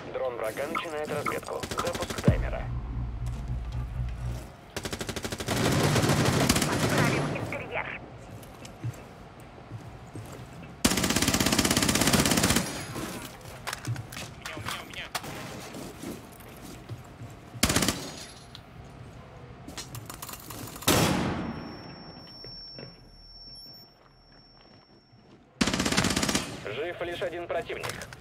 Дрон врага начинает разведку. Запуск таймера. Отправим интерьер. У меня. Жив лишь один противник.